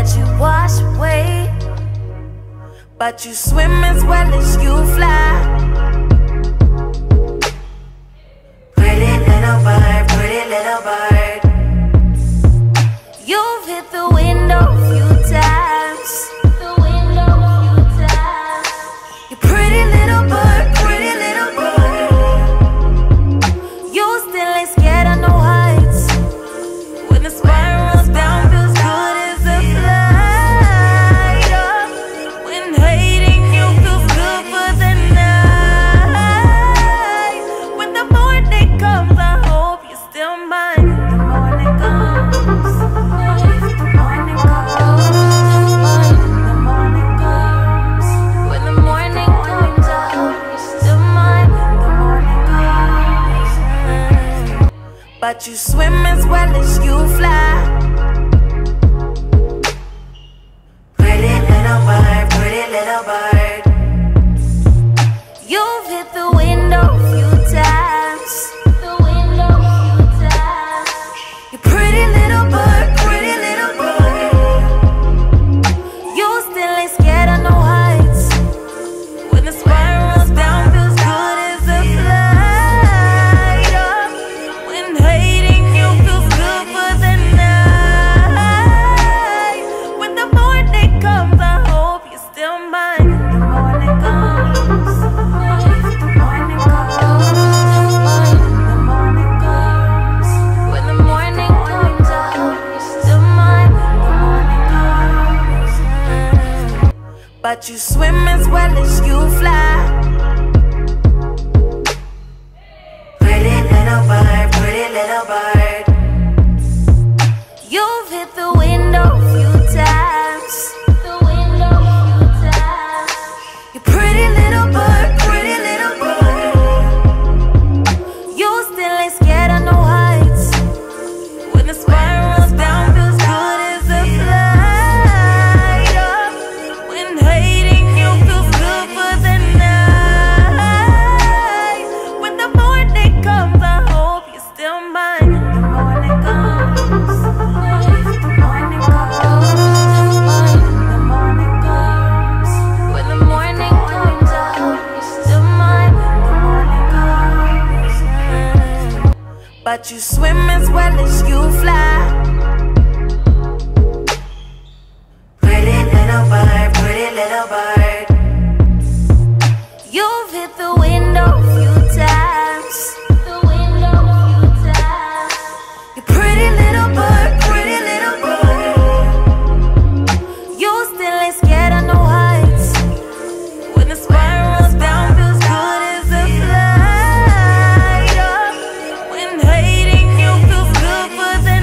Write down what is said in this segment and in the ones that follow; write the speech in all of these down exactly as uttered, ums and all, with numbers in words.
let you wash away, but you swim as well as you fly. Pretty little bird, pretty little bird. You've hit the window a few times. The window a few times. You pretty little bird, pretty little bird. You still ain't scared of no heights. When the spirals down feels good as a flight up. When hating you feels good for the night. When the morning comes, I hope you're still mine. The morning comes. But you swim as well as you fly. Pretty little bird, pretty little bird. You've hit the window a few times. The window a few times. You pretty little bird, pretty little bird. You still ain't scared of no heights. When the spirals down feels good as a flight up. When hating you feels good for the night. When the morning comes, I hope you're still mine. The morning comes. The morning comes. The morning comes. When the morning comes, I hope you're still mine. The morning comes. But you swim as well as you fly. Pretty little bird, pretty little bird. You've hit the window a few times. The window a few times. You pretty little bird, pretty little bird. You still ain't scared of no heights. When the spirals down feels good as a flight up. When hating you feels good for the night. When the morning comes, I hope you're still mine. The morning comes. The morning comes. The morning comes. When the morning comes, I hope you're still mine. The morning comes. But you swim as well as you fly. Pretty little bird, pretty little bird. You've hit the window a few times. The window a few times. You pretty little bird, pretty little bird. You still ain't scared of no heights. When the spirals down feels good as a flight up. When hating you feels good for the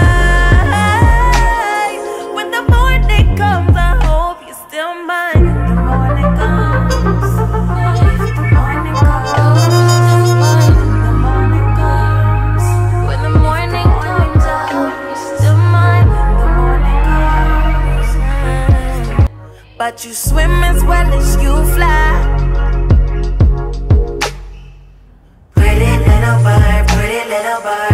night. When the morning comes, I hope you're still mine. The morning comes. The morning comes. The morning comes. When the morning comes, I hope you're still mine. The morning comes. But you swim as well as you fly. Pretty little bird, pretty little bird.